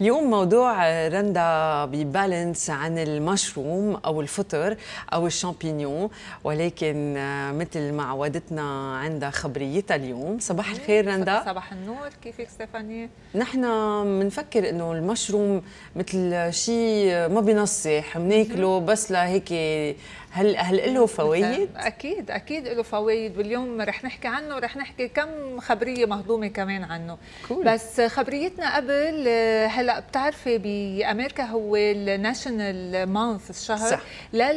اليوم موضوع رندا ببالانس عن المشروم أو الفطر أو الشامبينيون، ولكن مثل ما عودتنا عندها خبريتها اليوم. صباح الخير رندا. صباح النور، كيفك ستيفاني؟ نحن بنفكر إنه المشروم مثل شيء ما بينصح بناكله بس لهيك. هل له فوائد؟ اكيد له فوائد، واليوم رح نحكي عنه ورح نحكي كم خبريه مهضومه كمان عنه. كول. بس خبريتنا قبل، هلا بتعرفي بامريكا هو الناشونال مانث، الشهر صح.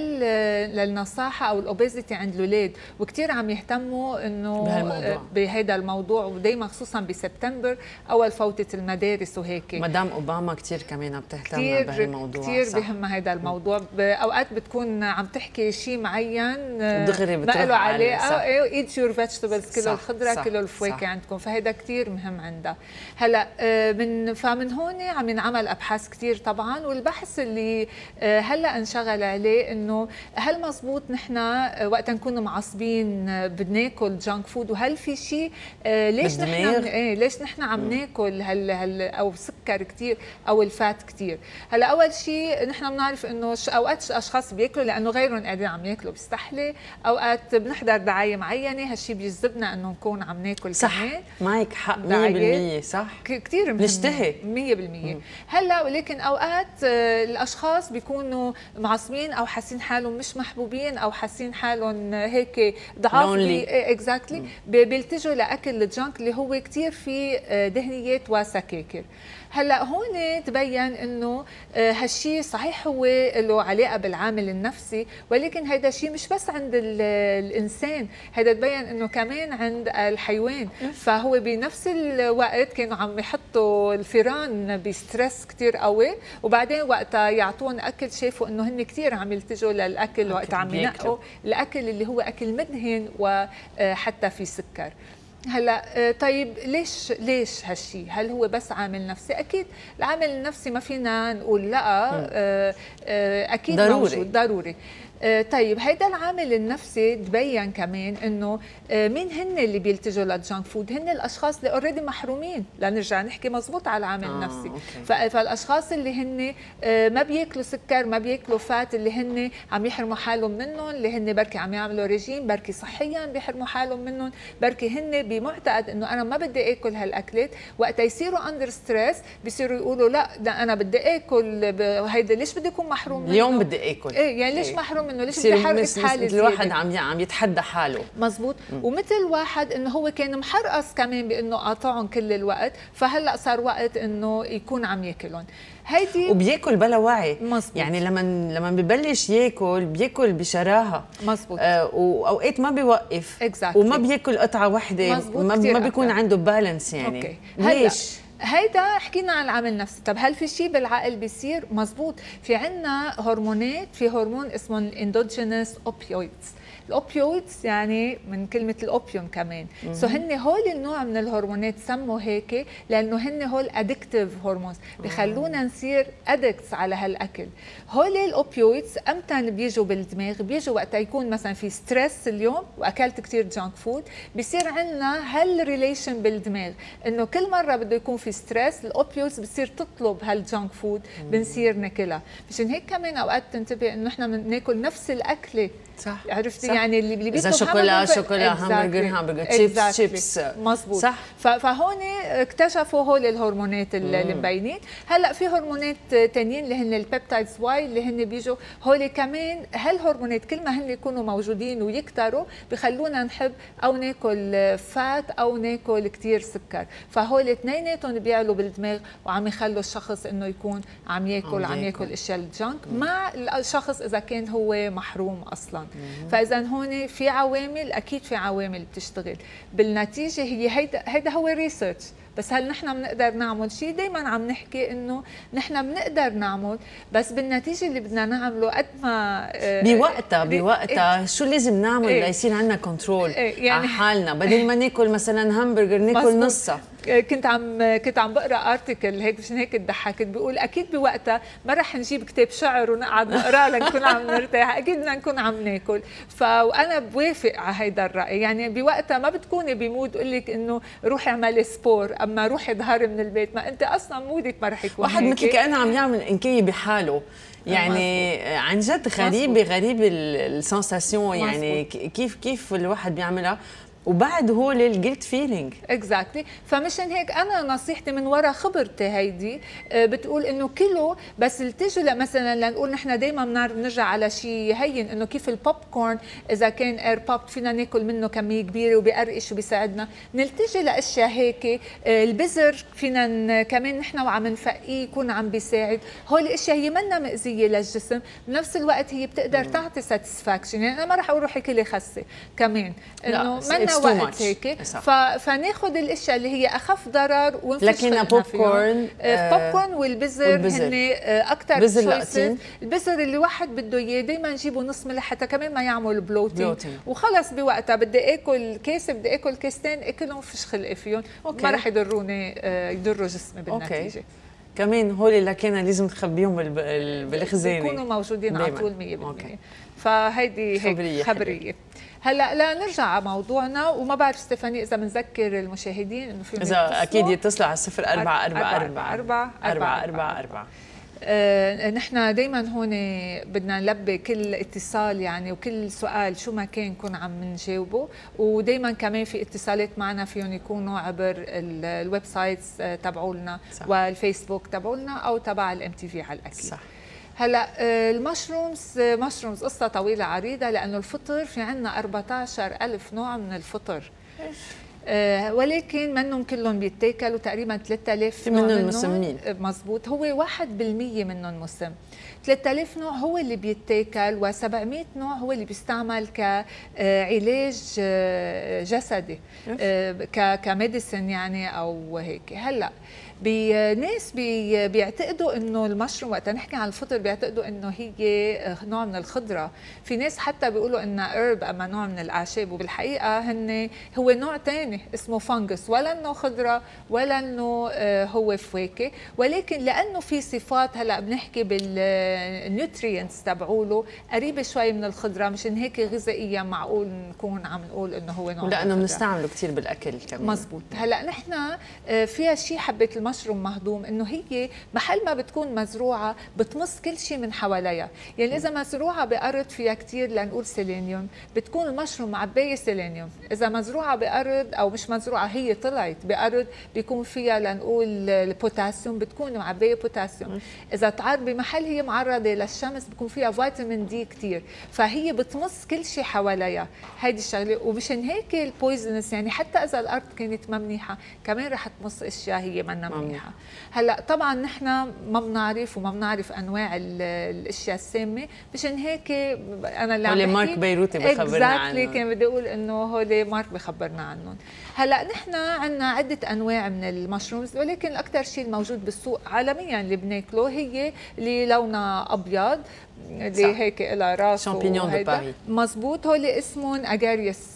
للنصاحه او الاوبيزيتي عند الاولاد، وكثير عم يهتموا انه بهذا الموضوع، ودائما خصوصا بسبتمبر اول فوتة المدارس وهيك. مدام اوباما كثير كمان بتهتم بهالموضوع، كثير بهمها هذا الموضوع. اوقات بتكون عم تحكي شيء معين دغري ما له علاقه، ايت يور فيجيتابلز، كله الخضره كله الفواكه عندكم، فهذا كثير مهم عندها. هلا فمن هون عم ينعمل ابحاث كثير طبعا، والبحث اللي هلا انشغل عليه انه هل مزبوط نحن وقت نكون معصبين بناكل جانك فود، وهل في شيء ليش نحن ليش نحن عم ناكل او سكر كثير او الفات كثير. هلا اول شيء نحن بنعرف انه اوقات اشخاص بياكلوا لانه غيرهم قاعدين عم ياكلوا بيستحلي، اوقات بنحضر دعايه معينه هالشيء بيجذبنا انه نكون عم ناكل صح. كمان. معك حق 100%. صح، كثير مهم، بنشتهي 100%. هلا ولكن اوقات الاشخاص بيكونوا معصبين او حاسين حالهم مش محبوبين او حاسين حالهم هيك ضعاف، اكزاكتلي بيلتجوا لاكل الجانك اللي هو كثير فيه دهنيات وسكاكر. هلا هون تبين انه هالشيء صحيح هو له علاقه بالعامل النفسي، ولكن هذا الشيء مش بس عند الانسان، هذا تبين انه كمان عند الحيوان. فهو بنفس الوقت كانوا عم يحطوا الفيران بستريس كثير قوي، وبعدين وقتها يعطون اكل شافوا انه هن كثير عم يلتجوا للاكل وقت عم ينقوا الاكل اللي هو اكل مدهن وحتى في سكر. هلا طيب ليش هالشيء؟ هل هو بس عامل نفسي؟ اكيد العامل النفسي ما فينا نقول لا، اكيد ضروري. طيب هيدا العامل النفسي تبين كمان انه مين هن اللي بيلتجوا للجانك فود؟ هن الاشخاص اللي اوريدي محرومين، لنرجع نحكي مزبوط على العامل النفسي. فالاشخاص اللي هن ما بياكلوا سكر، ما بياكلوا فات، اللي هن عم يحرموا حالهم منهم، اللي هن بركي عم يعملوا ريجيم، بركي صحيا بيحرموا حالهم منهم، بركي هن بمعتقد انه انا ما بدي اكل هالاكلات، وقت يصيروا اندر ستريس بيصيروا يقولوا لا ده انا بدي اكل هيدا، ليش بدي اكون محروم منه؟ اليوم بدي اكل. يعني ليش محروم منه؟ ليش بدي حرقص حالي؟ الواحد عم يتحدى حاله. مزبوط. ومثل واحد انه هو كان محرقص كمان بانه قاطعهم كل الوقت، فهلا صار وقت انه يكون عم ياكلهم. هيدي وبياكل بلا وعي. مزبوط. يعني لما ببلش ياكل بياكل بشراهه. مزبوط. واوقات ما بيوقف. وما بياكل قطعه واحده، ما بيكون عنده بالانس. يعني ليش؟ هيدا حكينا عن العامل النفسي. طب هل في شيء بالعقل بيصير؟ مزبوط. في عنا هرمونات، في هرمون اسمه الاندوجينوس اوبيويدز. الاوبيويدز يعني من كلمه الاوبيوم كمان. هن هول النوع من الهرمونات سموا هيك لانه هن هول ادكتيف هرمونز، بخلونا نصير ادكتس على هالاكل. هول الاوبيويدز امتى بيجوا بالدماغ؟ بيجوا وقت يكون مثلا في ستريس اليوم واكلت كثير جانك فود، بصير عندنا هالريليشن بالدماغ انه كل مره بده يكون في ستريس الاوبيويدز بتصير تطلب هالجانك فود، بنصير ناكلها. مشان هيك كمان اوقات تنتبه انه نحن بناكل نفس الاكله. صح. عرفتي؟ يعني اللي بيطلب شوكولا همبرجر تشيبس. مزبوط. صح. فهون اكتشفوا هول الهرمونات اللي مبينين. هلا في هرمونات ثانيين اللي هن البيبتايدز واي، اللي هن بيجوا هول كمان. هالهرمونات كل ما هن يكونوا موجودين ويكتروا بخلونا نحب او ناكل فات او ناكل كثير سكر، فهول اثنيناتهم بيعلوا بالدماغ وعم يخلوا الشخص انه يكون عم ياكل اشياء الجانك مع الشخص اذا كان هو محروم اصلا. فاذا هون في عوامل، اكيد في عوامل بتشتغل بالنتيجه. هيدا هو الريسيرش. بس هل نحن بنقدر نعمل شيء؟ دائما عم نحكي انه نحن بنقدر نعمل، بس بالنتيجه اللي بدنا نعمله قد ما بوقتها شو لازم نعمل ليصير عندنا كنترول يعني على حالنا، بدل ما ناكل مثلا همبرجر ناكل نصها. كنت عم بقرا ارتكل هيك، مشان هيك ضحكت، بيقول اكيد بوقتها ما رح نجيب كتاب شعر ونقعد نقرا لنكون عم نرتاح، اكيد بدنا نكون عم ناكل. وانا بوافق على هيدا الراي. يعني بوقتها ما بتكوني بمود اقول لك انه روحي اعملي سبور، اما روحي ظهري من البيت، ما انت اصلا مودك ما رح يكون واحد مثل كأنه عم يعمل انكيه بحاله، يعني عن جد غريب السنساسيون، يعني كيف الواحد بيعملها وبعد هو الجلد فيلينج. اكزاكتلي. فمشان هيك انا نصيحتي من وراء خبرتي هيدي بتقول انه كله بس التجوا مثلا لنقول نحن دائما بنرجع على شيء هين، انه كيف البوب كورن اذا كان اير بوب فينا ناكل منه كميه كبيره وبيقرقش وبيساعدنا، نلتجي لاشياء هيك. البذر فينا كمان نحن وعم نفقيه يكون عم بيساعد. هول الاشياء هي منا مأذيه للجسم، بنفس الوقت هي بتقدر تعطي ساتسفاكشن. يعني انا ما رح اروح روحي كلي خسه كمان، انه منا وقت هيك. فناخذ الاشياء اللي هي اخف ضرر ونفش. لكن بوب كورن بوب كورن والبذر هن اكثر تشويسز. البذر اللي واحد بده اياه دائما نجيبه نص ملح حتى كمان ما يعمل بلوتينج، وخلص بوقتها بدي اكل كيس بدي اكل كيستين اكلهم فيش خلق فيهم، ما رح يضروني يضروا جسمي بالنتيجه. كمان هول لكن لازم تخبيهم بالخزانه يكونوا موجودين على طول 100%. فهيدي هيك خبريه. هلا لا نرجع على موضوعنا، وما بعرف ستيفاني اذا بنذكر المشاهدين انه في اذا اكيد يتصلوا على 0444 نحن دائما هون بدنا نلبي كل اتصال يعني، وكل سؤال شو ما كان نكون عم نجاوبه. ودائما كمان في اتصالات معنا فيهم يكونوا عبر الويب سايتس تبعولنا والفيسبوك تبعولنا او تبع الام تي في على الاكيد. صح. هلا مشرومز قصه طويله عريضه، لانه الفطر في عندنا 14,000 نوع من الفطر، ولكن منهم كلهم بيتاكلوا. تقريبا 3000 نوع منهم مسمين. مزبوط، هو 1% منهم مسم. 3000 نوع هو اللي بيتاكل، و700 نوع هو اللي بيستعمل كعلاج جسدي، كميديسن يعني او هيك. هلا بناس بيعتقدوا انه المشروم، وقت نحكي عن الفطر بيعتقدوا انه هي نوع من الخضره. في ناس حتى بيقولوا انها هيرب، اما نوع من الاعشاب، وبالحقيقه هو نوع ثاني اسمه فانجس، ولا انه خضره ولا انه هو فواكه، ولكن لانه في صفات هلا بنحكي بالنيوترينتس تبعوله قريبه شوي من الخضره، مشان هيك غذائيا معقول نكون عم نقول انه هو نوع، لانه بنستعمله كثير بالاكل كمان. مزبوط. هلا نحن فيها شيء حبه المشروم مهضوم، انه هي محل ما بتكون مزروعه بتمص كل شيء من حواليها. يعني اذا مزروعه بارض فيها كثير لنقول سيلينيوم، بتكون المشروم معبايه سيلينيوم. اذا مزروعه بارض او مش مزروعه، هي طلعت بارض بيكون فيها لنقول البوتاسيوم، بتكون معبايه بوتاسيوم. اذا تعرض بمحل هي معرضه للشمس بيكون فيها فيتامين دي كثير، فهي بتمص كل شيء حواليها. هيدي الشغله، ومشان هيك البويزنس يعني حتى اذا الارض كانت ما منيحه كمان رح تمص اشياء هي منا منيحه. هلا طبعا نحن ما بنعرف انواع الاشياء السامه، مشان هيك انا اللي عم بحكي مارك بيروتي بخبرنا عنهم. كان بدي اقول انه هول مارك بخبرنا عنهم. هلا نحن عندنا عده انواع من المشرومز، ولكن الاكثر شيء الموجود بالسوق عالميا اللي بناكله هي اللي لونها ابيض، اللي هيك لها راس شامبينيون دو باري. مزبوط. هول اسمهم اجاريوس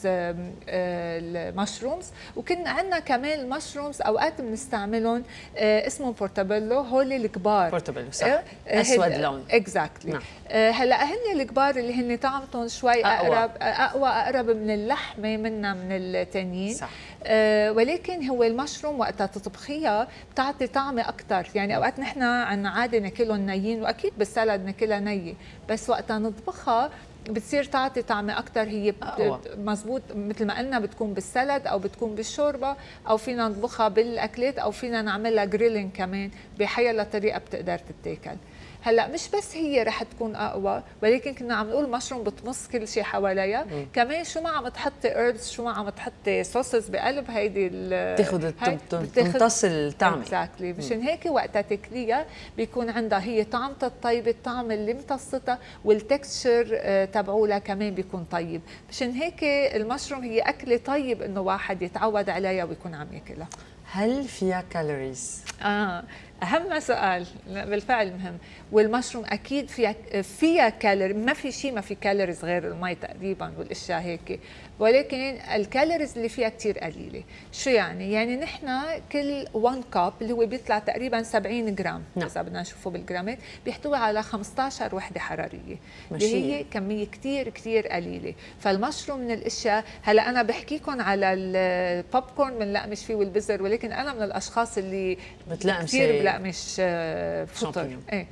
المشرومز. وكنا عندنا كمان المشرومز اوقات بنستعملهم اسمهم بورتابيلو، هول الكبار. بورتابيلو صح، اسود لون. اكزاكتلي. هلا هن الكبار اللي هن طعمتهم شوي اقرب من اللحمه منا من الثانيين. صح. ولكن هو المشروم وقتها تطبخيها بتعطي طعمه اكثر. يعني اوقات نحن عنا عاده ناكلهم نيين، واكيد بالسلد ناكلها نيه، بس وقتها نطبخها بتصير تعطي طعمه اكثر. هي مزبوط، مثل ما قلنا بتكون بالسلد او بتكون بالشوربه، او فينا نطبخها بالاكلات، او فينا نعملها جريلينج كمان بحيلا طريقه بتقدر تتاكل. هلا مش بس هي رح تكون اقوى، ولكن كنا عم نقول مشروم بتمص كل شيء حواليها. كمان شو ما عم تحطي هيربس، شو ما عم تحطي صوصز بقلب هيدي تمتص الطعم. اكزاكتلي. مشان هيك وقتها تاكليها بيكون عندها هي طعمتها الطيب، الطعم اللي امتصتها، والتكستشر تبعولها كمان بيكون طيب. مشان هيك المشروم هي اكله طيب انه واحد يتعود عليها ويكون عم ياكلها. هل فيها كالوريز؟ اهم سؤال بالفعل مهم. والمشروم اكيد فيها كالوري، ما في شيء ما في كالوريز غير المي تقريبا والاشياء هيك، ولكن الكالوريز اللي فيها كثير قليله. شو يعني؟ يعني نحن كل 1 كاب اللي هو بيطلع تقريبا 70 جرام، اذا بدنا نشوفه بالجرامات، بيحتوي على 15 وحده حراريه، اللي هي كميه كثير كثير قليله. فالمشروم من الاشياء، هلا انا بحكيكم على البوب كورن بنلقمش فيه والبزر، ولكن انا من الاشخاص اللي كثير بلقمش فطر. ايه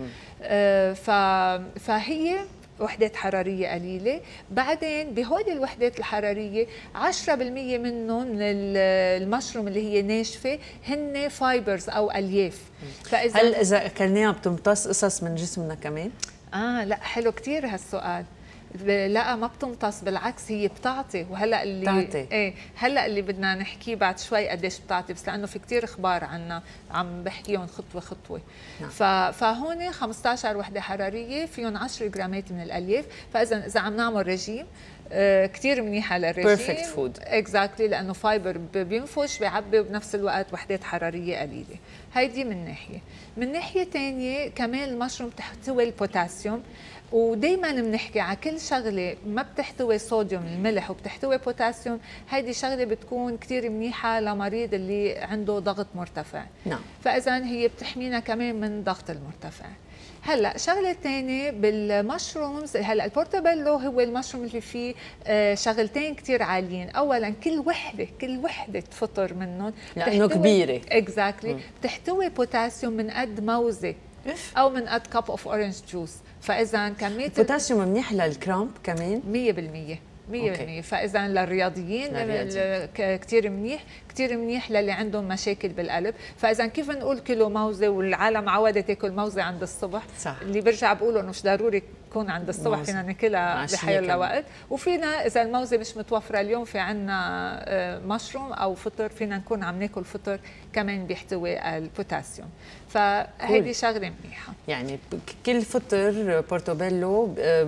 فهي وحدات حرارية قليلة. بعدين بهول الوحدات الحرارية 10% منهم من المشروم اللي هي ناشفة هن فايبرز أو ألياف. فإذا هل إذا أكلناها بتمتص قصص من جسمنا كمان؟ لا حلو كتير هالسؤال. لا ما بتمتص، بالعكس هي بتعطي. وهلا اللي هلا اللي بدنا نحكيه بعد شوي قديش بتعطي، بس لانه في كثير اخبار عنا عم بحكيهم خطوه خطوه. فهون 15 وحده حراريه فيهم 10 جرامات من الالياف. فاذا عم نعمل رجيم كثير منيحه للرجيم، بيرفكت فود اكزاكتلي، لانه فايبر بينفش بيعبي وبنفس الوقت وحدات حراريه قليله. هيدي من ناحيه. من ناحيه ثانيه كمان المشروم تحتوي البوتاسيوم، ودايما بنحكي على كل شغله ما بتحتوي صوديوم الملح وبتحتوي بوتاسيوم، هيدي شغله بتكون كثير منيحه لمريض اللي عنده ضغط مرتفع. نعم. فاذا هي بتحمينا كمان من ضغط المرتفع. هلا شغله ثانيه بالمشرومز، هلا البورتوبيلو هو المشروم اللي فيه شغلتين كثير عاليين. اولا كل وحده فطر منهم لانه كبيره اكزاكتلي بتحتوي بوتاسيوم من قد موزه او من قد كاب اوف اورنج جوس. فاذا كميه البوتاسيوم منيح للكرامب كمان 100%. فاذا للرياضيين كثير منيح، كثير منيح للي عندهم مشاكل بالقلب. فاذا كيف نقول كيلو موزه والعالم عودت تاكل موزه عند الصبح، صح. اللي برجع بقولوا انه مش ضروري تكون عند الصبح، فينا ناكلها بحي وقت. وفينا اذا الموزه مش متوفره اليوم في عندنا مشروم او فطر، فينا نكون عم ناكل فطر كمان بيحتوي البوتاسيوم. فهيدي شغله منيحه. يعني كل فطر بورتوبيلو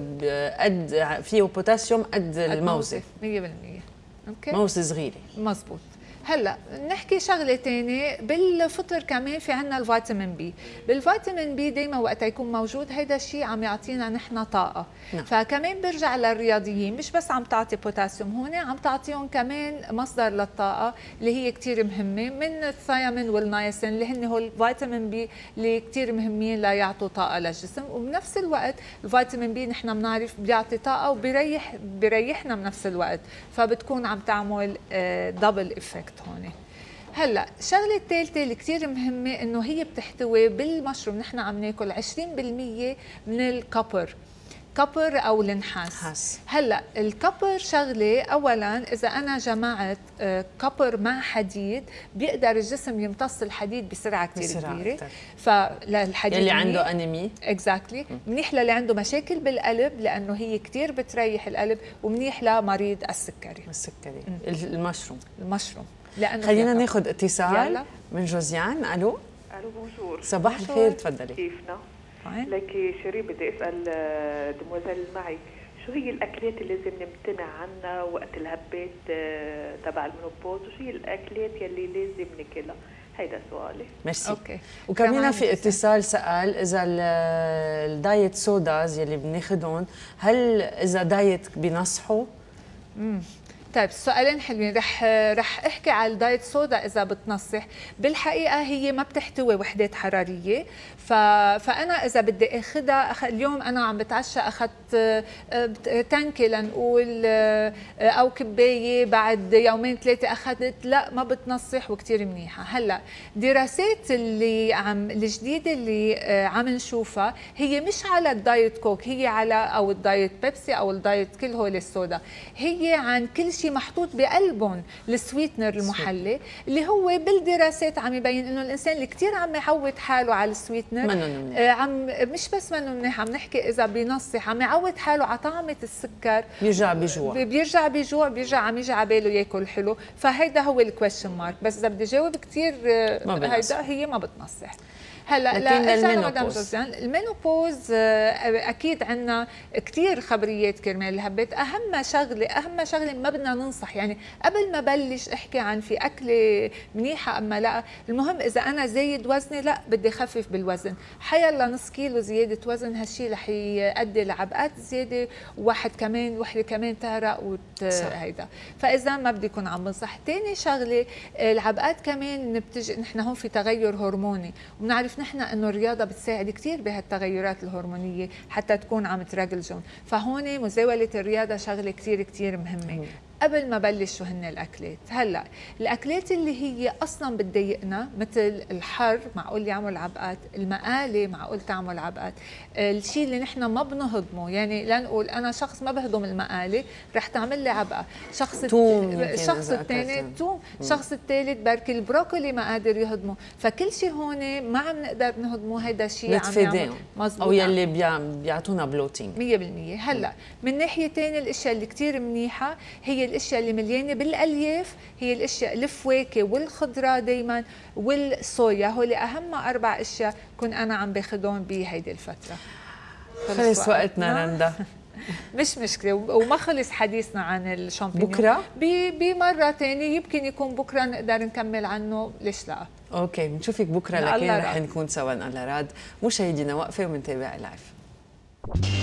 قد فيه بوتاسيوم قد الموزه 100%. اوكي، موزه صغيره مزبوط. هلا نحكي شغله ثانيه بالفطر كمان، في عنا الفيتامين بي. بالفيتامين بي دائما وقت يكون موجود هيدا الشيء عم يعطينا نحن طاقه. نعم. فكمان برجع للرياضيين، مش بس عم تعطي بوتاسيوم، هون عم تعطيهم كمان مصدر للطاقه اللي هي كثير مهمه من الثيامين والنياسين، اللي هن هول الفيتامين بي اللي كثير مهمين ليعطوا طاقه للجسم. وبنفس الوقت الفيتامين بي نحن بنعرف بيعطي طاقه وبيريحنا بنفس الوقت، فبتكون عم تعمل دبل افكت هون. هلا الشغله الثالثه اللي كثير مهمه انه هي بتحتوي بالمشروم، نحن عم ناكل 20% من الكوبر او النحاس. هلا الكوبر شغله، اولا اذا انا جمعت كوبر مع حديد بيقدر الجسم يمتص الحديد بسرعه كثير كبيره. فللحديد اللي عنده انيمي اكزاكتلي منيح للي عنده مشاكل بالقلب، لانه هي كثير بتريح القلب، ومنيح لمريض السكري. المشروم لانه خلينا ناخذ اتصال من جوزيان. الو بونجور. صباح الخير، تفضلي. كيفنا؟ لكن شيرين بدي اسال دموزيل معي، شو هي الاكلات اللي لازم نمتنع عنها وقت الهبات تبع المنوبوز، وشو هي الاكلات يلي لازم ناكلها؟ هيدا سؤالي. ميرسي. اوكي. وكمان في اتصال سأل اذا الدايت سوداز يلي بناخذهم هل اذا دايت بنصحوا؟ طيب السؤالين حلوين. رح احكي على الدايت سودا اذا بتنصح. بالحقيقه هي ما بتحتوي وحدات حراريه، فانا اذا بدي اخذها اليوم انا عم بتعشى اخذت تنكه لنقول او كبايه، بعد يومين ثلاثه اخذت، لا ما بتنصح وكثير منيحه. هلا دراسات الجديده اللي عم نشوفها هي مش على الدايت كوك، هي على او الدايت بيبسي او الدايت كل هول السودا، هي عن كل شيء محطوط بقلبهم السويتنر المحلي، اللي هو بالدراسات عم يبين انه الانسان اللي كثير عم يعود حاله على السويتنر عم مش بس منه منيح، عم نحكي اذا بينصح عم يعود حاله على طعمه السكر، بيرجع بيرجع عم يجي على باله ياكل حلو. فهيدا هو الكويشن مارك. بس اذا بدي جاوب كثير هيدا هي ما بتنصح. هلا لكن مدام جوزيان المينوبوز اكيد عندنا كثير خبريات كرمال الهبات. اهم شغله ما بدنا ننصح، يعني قبل ما بلش احكي عن في اكله منيحه اما لا، المهم اذا انا زايد وزني لا بدي اخفف بالوزن، حيلا نص كيلو زياده وزن هالشيء رح يؤدي لعبقات زياده، وحده كمان تعرق هيدا. فاذا ما بدي يكون عم بنصح. ثاني شغله العبقات كمان بتجي، نحن هون في تغير هرموني، وبنعرف نحن انه الرياضه بتساعد كثير بهالتغيرات الهرمونيه حتى تكون عم ترجلجون، فهون مزاوله الرياضه شغله كثير مهمه. قبل ما بلش شو هن الاكلات. هلا الاكلات اللي هي اصلا بتضايقنا مثل الحر معقول يعمل عبقات، المقالي معقول تعمل عبقات، الشيء اللي نحن ما بنهضمه، يعني لنقول انا شخص ما بهضم المقالي رح تعمل لي عبقه، الشخص الثاني توم، الشخص الثالث بركي البروكولي ما قادر يهضمه، فكل شيء هون ما عم نقدر نهضمه، هيدا الشيء عم يعمل مزبوط او يلي بيعطونا بلوتينج 100%. هلا من ناحيه ثانيه الاشياء اللي كثير منيحه هي الاشياء اللي مليانه بالالياف، هي الاشياء الفواكه والخضره دائما والصويا، هول اهم 4 اشياء كنت انا عم باخذهم بهيدي الفتره. خلص وقتنا رندا. مش مشكله، وما خلص حديثنا عن الشامبينيون. بكره بمره ثانيه يمكن يكون بكره نقدر نكمل عنه، ليش لا. اوكي بنشوفك بكره، لكن رح نكون سوا على راد. مشاهدينا وقفه ومنتابع لايف.